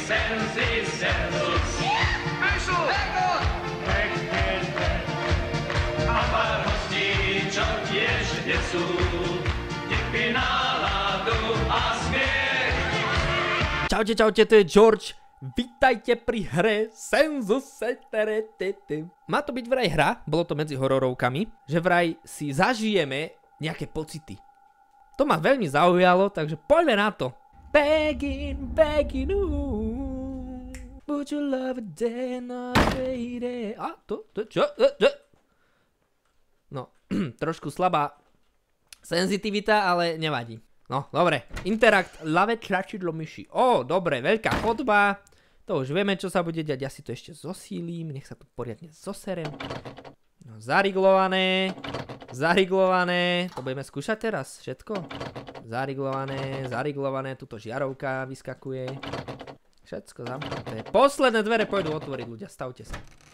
Senzi, servus. Ešu! A pár hostí, čo tiež nesú, tipy náladu a smiech. Čaute, čaute, to je George. Vítajte pri hre Senzus. Má to byť vraj hra, bolo to medzi hororovkami, že vraj si zažijeme nejaké pocity. To ma veľmi zaujalo, takže poďme na to. Begging, ooh. Would you love a day, not lady? A, to čo? No, trošku slabá senzitivita, ale nevadí. No, dobre. Interact, ľavé tlačidlo myši. Ó, dobre, veľká chodba. To už vieme, čo sa bude diať. Ja si to ešte zosílim. Nech sa tu poriadne zoserem. No, zariglované. To budeme skúšať teraz všetko. Zariglované. Tuto žiarovka vyskakuje. Všetko zamknuté. Posledné dvere pôjdu otvoriť, ľudia. Stavte sa.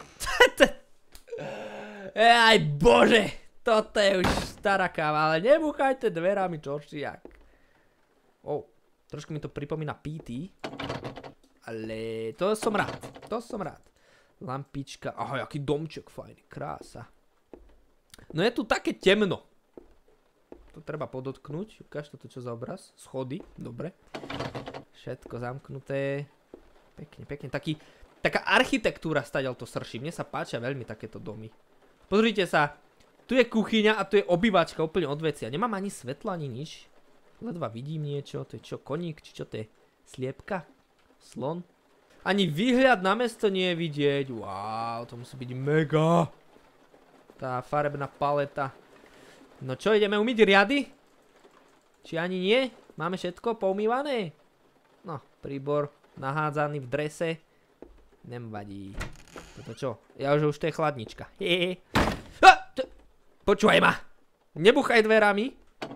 Aj bože. Toto je už stará káva, ale nebúchajte dverami, čoršiak. Trošku mi to pripomína PT. Ale to som rád. Lampička. Ahoj, aký domček fajný, krása. No je tu také temno. To treba podotknúť. Ukáž toto čo za obraz. Schody, dobre. Všetko zamknuté. Pekne. Taká architektúra stadiaľ to srší. Mne sa páčia veľmi takéto domy. Pozrite sa. Tu je kuchyňa a tu je obývačka úplne od veci. A nemám ani svetlo, ani nič. Ledva vidím niečo. To je čo, koník? Či čo to je? Sliepka? Slon? Ani výhľad na mesto nie je vidieť. Wow, to musí byť mega. Tá farebná paleta. No čo, ideme umyť riady? Či ani nie? Máme všetko poumývané? No, príbor nahádzaný v drese. Nevadí. Toto čo? Ja už to je chladnička. Počúvaj ma. Nebuchaj dverami.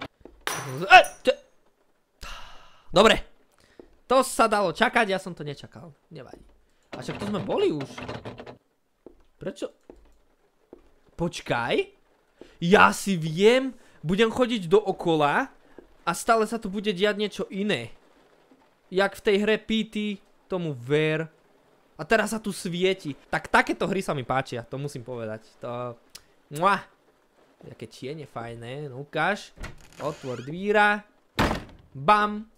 Dobre. To sa dalo čakať, ja som to nečakal. Nevadí. A však to sme boli už. Prečo? Počkaj. Ja si viem, budem chodiť dookola a stále sa tu bude diať niečo iné. Jak v tej hre PT, tomu ver. A teraz sa tu svieti. Tak takéto hry sa mi páčia, to musím povedať. To... Jaké tiene fajné, no ukáž. Otvor dvíra. Bam.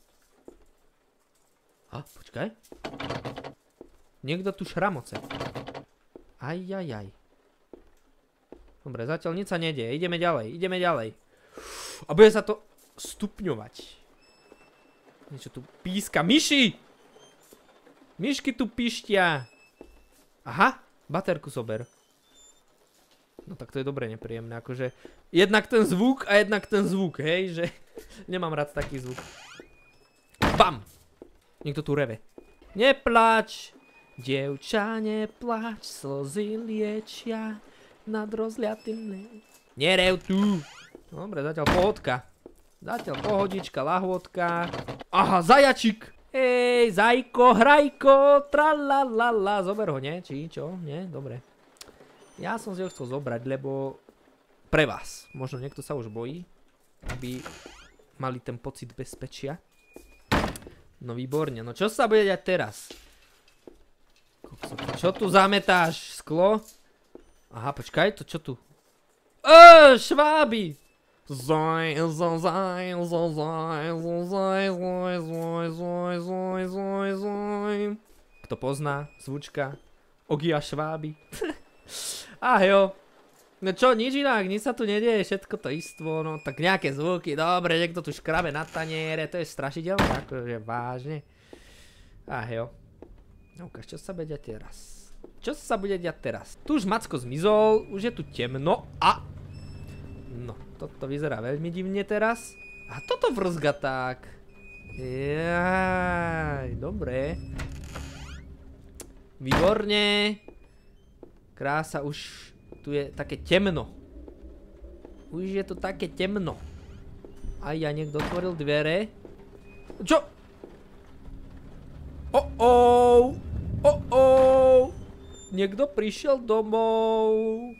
A, počkaj. Niekto tu šramoce. Ajajaj. Dobre, zatiaľ nič sa nedieje. Ideme ďalej. A bude sa to stupňovať. Niečo tu píska. Myši! Myšky tu pištia. Aha, baterku sober. No tak to je dobre nepríjemné. Akože jednak ten zvuk a jednak ten zvuk, hej, že nemám rád taký zvuk. Bam! Niekto tu reve. Neplač, dievča, neplač, slzy liečia nad rozliatým. Nerev tu. Dobre, zatiaľ pohodka. Pohodička, lahôdka. Aha, zajačik. Hej, zajko, hrajko, tralalala. Zober ho, nie? Či čo? Nie? Dobre. Ja som si ho chcel zobrať, lebo pre vás. Možno niekto sa už bojí, aby mali ten pocit bezpečia. No výborne, no čo sa bude diať teraz? Čo tu zametáš? Sklo? Aha, počkaj, to čo tu? Šváby! Kto pozná, zvučka Ogia Šváby. Jo. No čo, nič inak, nič sa tu nedieje, všetko to istvo, no tak nejaké zvuky, dobre, niekto tu škrabe na taniere, to je strašidelné, akože vážne. Jo. No ukáž, čo sa bude diať teraz? Tu už Macko zmizol, už je tu temno a... No, toto vyzerá veľmi divne teraz. A toto vrzga tak. Jaj, dobre. Výborne. Krása, už... Tu je také temno. Už je tu také temno. Ja niekto otvoril dvere. Čo? Niekto prišiel domov.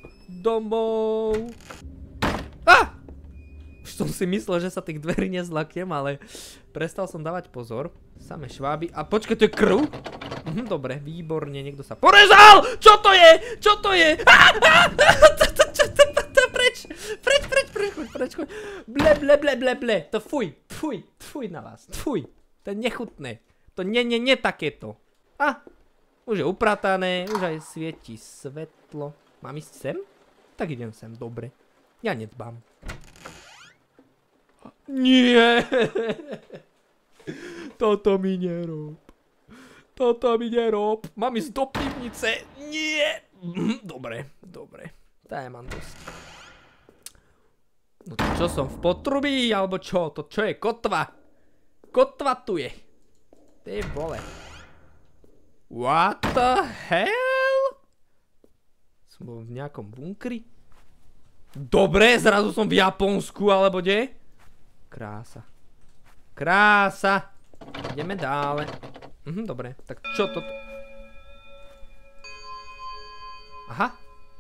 Už som si myslel, že sa tých dverí nezlaknem, ale prestal som dávať pozor. Samé šváby. A počkaj, to je krv? Dobre, výborne, niekto sa porezal! Čo to je? Čo to je? Preč. Ble. To fuj na vás, fuj. To je nechutné. To nie takéto. Už je upratané, už aj svieti svetlo. Mám ísť sem? Tak idem sem, dobre. Ja nedbám. Nie! Toto mi nerob. Mám ísť do pivnice. Nie! Dobre. Tá ja mám dosť. No to čo som v potrubí, alebo čo? To čo je? Kotva. Kotva tu je. Ty vole. What the hell? Som bol v nejakom bunkri? Dobre, zrazu som v Japonsku, alebo kde? Krása. Ideme dále. Dobre, tak čo toto? Aha.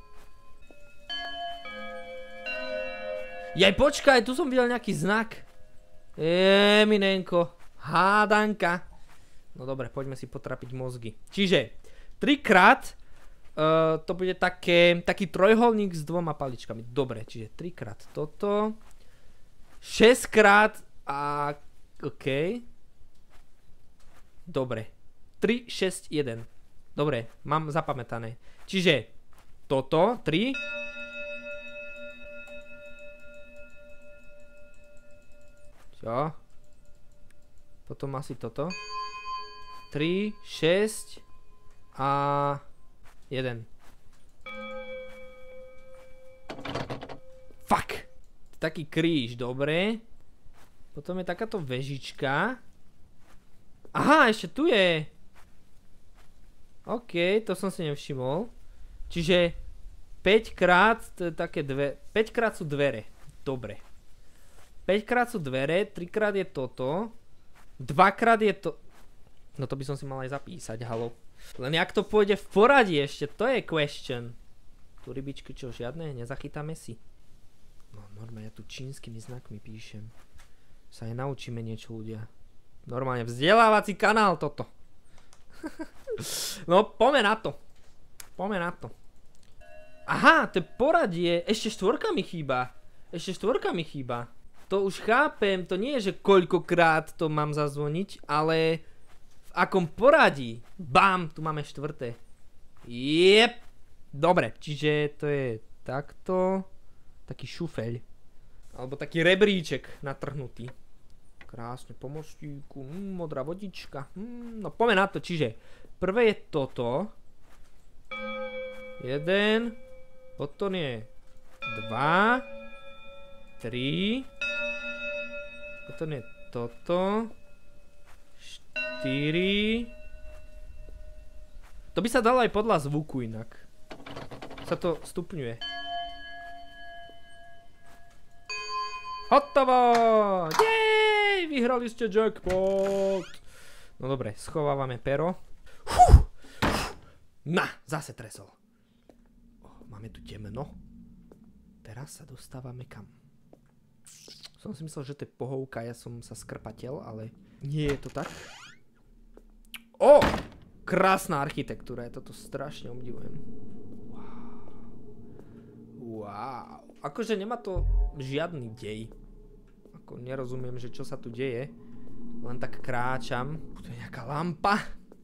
Jaj, počkaj, tu som videl nejaký znak. Minenko. Hádanka. No dobre, poďme si potrapiť mozgy. Čiže, 3-krát to bude taký trojuholník s 2 paličkami. Dobre, čiže 3-krát toto. 6-krát a... OK. Dobre. 3, 6, 1. Dobre, mám zapamätané. Čiže toto, 3. Čo? Potom asi toto. 3, 6 a 1. Fuck! Taký kríž, dobre. Potom je takáto vežička. Aha, ešte tu je. OK, to som si nevšimol. Čiže 5 krát, to je také 5 krát sú dvere. Dobre. 5 krát sú dvere, 3 krát je toto. 2 krát je to... No to by som si mal aj zapísať, halo. Len jak to pôjde v poradí ešte, to je question. Tu rybičky čo, žiadne? Nezachytáme si. No normálne, ja tu čínskymi znakmi píšem. Sa aj naučíme niečo, ľudia. Normálne vzdelávací kanál toto. No, poďme na to. Aha, to je poradie. Ešte 4 mi chýba. To už chápem, to nie je, že koľkokrát to mám zazvoniť, ale v akom poradí. Bam, tu máme 4. Jep. Dobre, čiže to je takto. Taký šufeľ. Alebo taký rebríček natrhnutý. Krásne po mostíku, modrá vodička. No poďme na to, čiže prvé je toto. 1. Potom je 2. 3. Potom je toto. 4. To by sa dalo aj podľa zvuku inak. Sa to stupňuje. Hotovo! Jej! Vyhrali ste jackpot! No dobre, schovávame pero. Na, zase tresol. Máme tu temno. Teraz sa dostávame kam? Som si myslel, že to je pohovka, ja som sa skrpatel, ale nie je to tak. O! Krásna architektúra, ja toto strašne obdivujem. Wow. Akože nemá to žiadny dej. Ako nerozumiem, že čo sa tu deje. Len tak kráčam. Tu je nejaká lampa.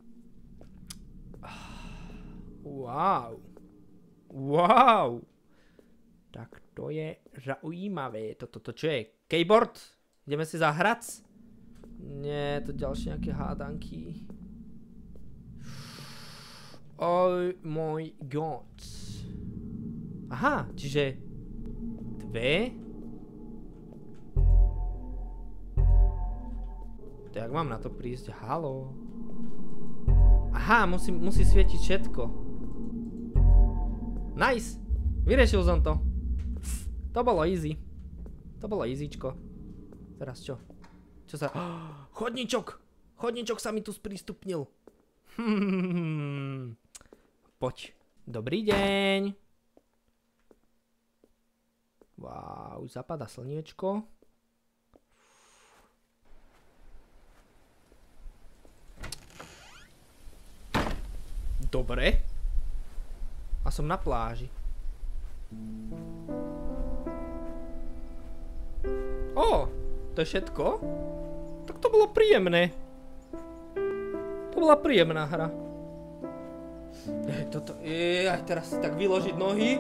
Wow. Wow. Tak to je zaujímavé. Toto čo je? Keyboard? Ideme si zahrať? Nie, to ďalšie nejaké hádanky. Oh my god. Aha, čiže 2. To jak mám na to prísť? Haló. Aha, musí svietiť všetko. Nice. Vyriešil som to. To bolo easy. To bolo easyčko. Teraz čo? Čo sa... Chodníčok! Chodníčok sa mi tu sprístupnil. Poď. Dobrý deň. Wow, už zapadá slniečko. Dobre. A som na pláži. Ó, to je všetko? Tak to bolo príjemné. To bola príjemná hra. Teraz si tak vyložiť nohy.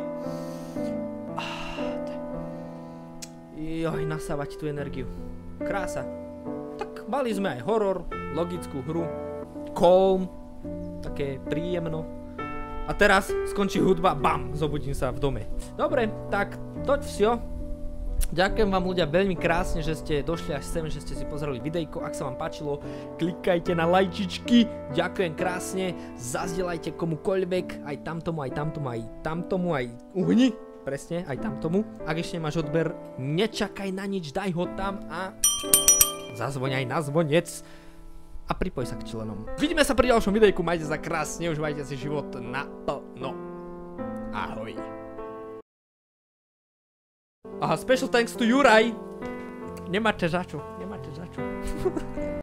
Nasávať tú energiu. Krása. Tak mali sme aj horor, logickú hru, calm, také príjemno. A teraz skončí hudba, bam, zobudím sa v dome. Dobre, tak toť vsio. Ďakujem vám ľudia veľmi krásne, že ste došli až sem, že ste si pozreli videjko. Ak sa vám páčilo, klikajte na lajčičky. Ďakujem krásne, zazdieľajte komukoľvek, aj tamtomu, aj tamtomu, aj tamtomu, aj uhni. Presne, aj tamtomu. Ak ešte nemáš odber, nečakaj na nič, daj ho tam a zazvoň aj na zvonec. A pripoj sa k členom. Vidíme sa pri ďalšom videjku, majte sa krásne, užívajte si život naplno. Ahoj. Aha, special thanks to Juraj. Nemáte za čo, nemáte za čo.